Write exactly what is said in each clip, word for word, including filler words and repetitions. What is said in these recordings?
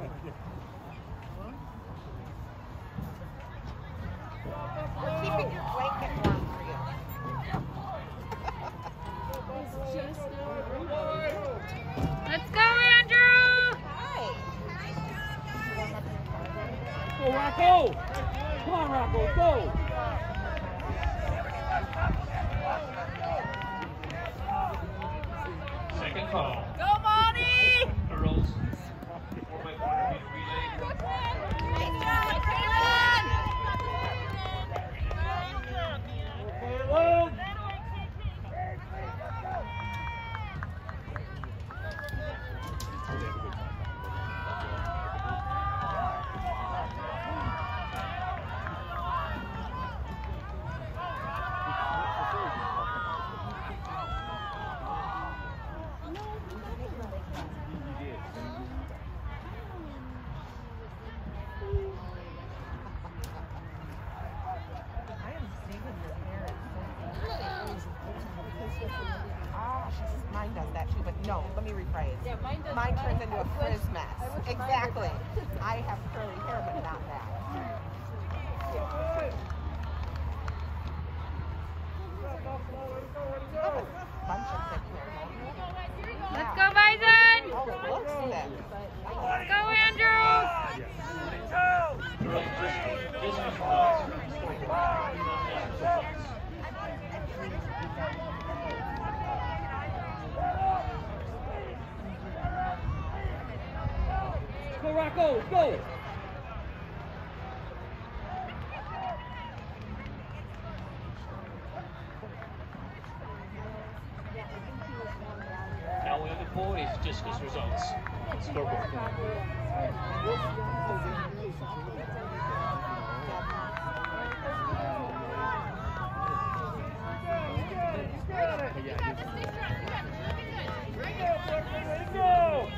We're keeping your blanket warm for you. Let's go, Andrew! Hi. Go, Rocco! Come on, Rocco, go! Second call. Go, Monty! Girls. four by four meter relay. Caleb! Mine does that too, but no, let me rephrase. Yeah, mine does. Mine turns I- into I a wish- frizz mess. I wish mine did Exactly. that. I have curly hair, but not that. You have a bunch of thick hair, don't you? Let's go, Bison! Oh, it looks thick. Let's go, Andrew! Girls, just, just because. Go, Rocco, go! Now we have the boys, just his results. Scoreboard. Go!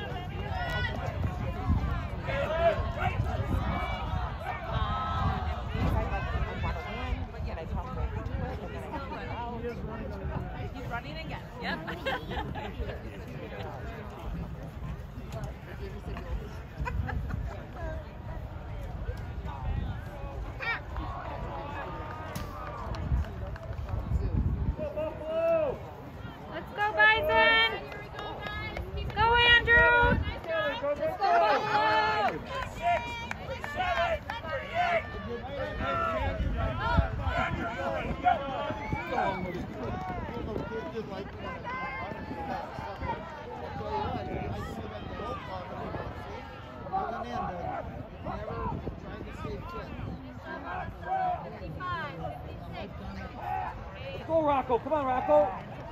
He's running again. Yep. Let's go, Bison! Go, Andrew! Let's go, Buffalo! Go, Rocco, come on, Rocco!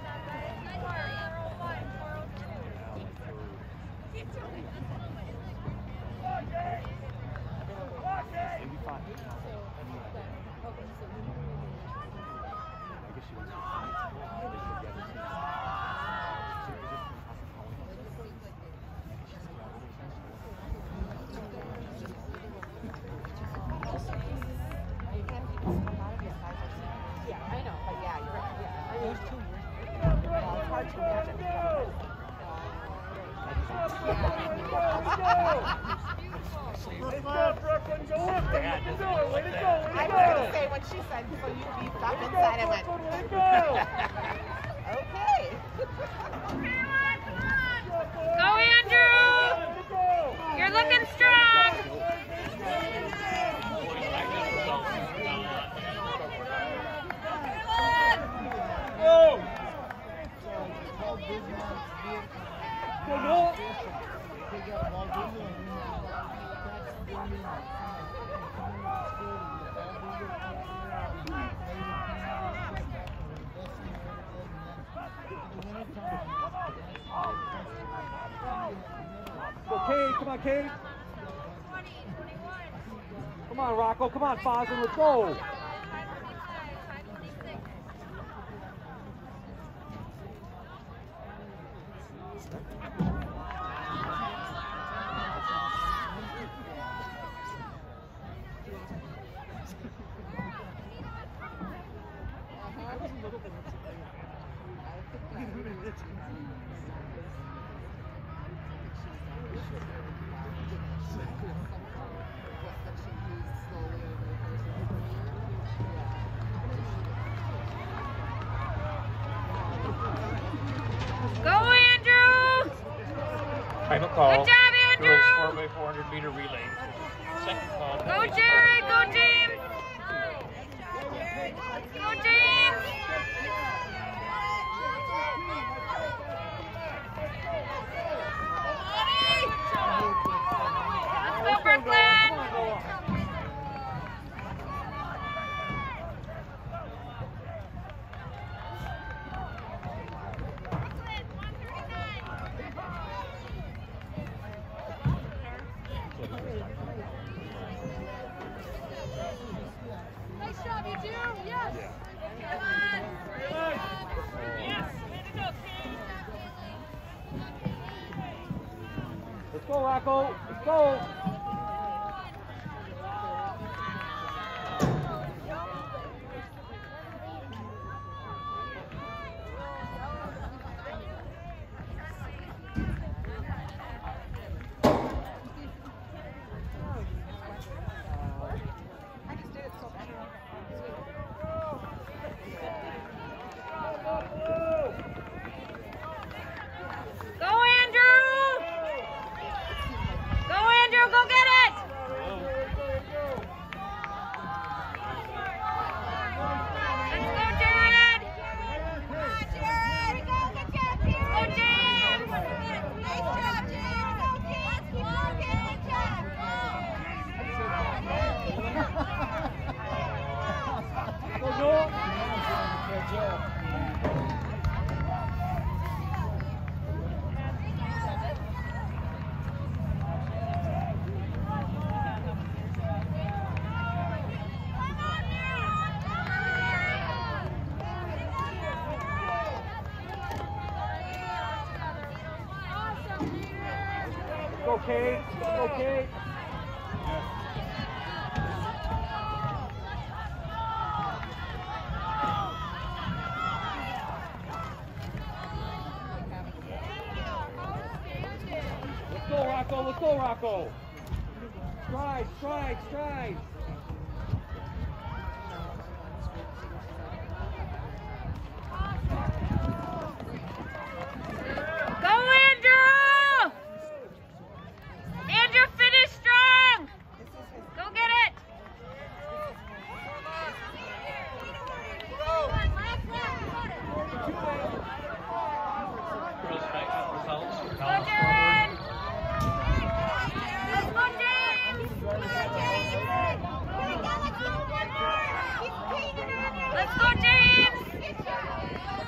Yeah, I know, but yeah, you're right. Yeah, I used to. Well, it's hard to imagine. I was going to say when she said, so you beefed up inside, I went, okay. Go, Andrew! You're looking strong! Go! Go, no! Go, Cade, come on, Cade. Come on, Rocco, come on, Fosin, let's go. Final call. Good job, Andrew. Girls four by four hundred meter relay. Second call. Go, Jerry. Go, James. Go, James. Let's go, Brooklyn. Nice job, you two. Yes. Come on. Let's go, Rocco. Let's go. I just did it so bad. Go, Andrew. Go, Andrew. Go get it. Let's go, Jared. Go, James. Nice job, James. Go, James. Keep working. Good job. Go, Joel. Go, Kate. Go, Kate. Let's go, Rocco. Let's go, Rocco. Stride, stride, stride. Go, Andrew. Andrew, finish strong. Go get it. Girls back results for Go, college Jared. scoreboard. Let's go, James. Good job.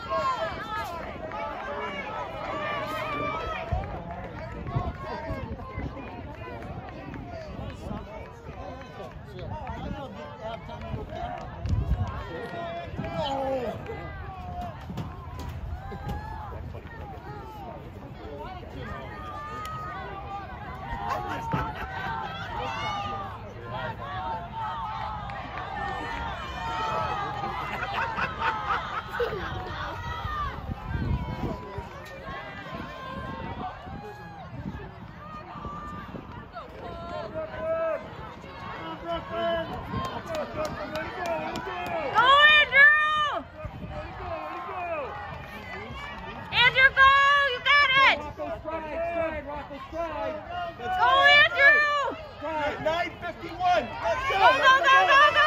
Go, Andrew. Andrew, go. You got it. Rocco, stride, stride, Rocco, stride. Go, Andrew. Stride. nine fifty-one. Let's go. Go, go, go, go, go.